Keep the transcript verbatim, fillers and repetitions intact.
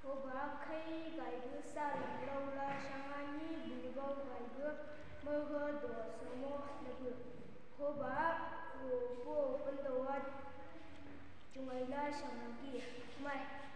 Hoba khai gai bu sa lang lo la shangani bilbo gai bu mergo do samo labu. Hoba wo po pendawa chungai la shangi mai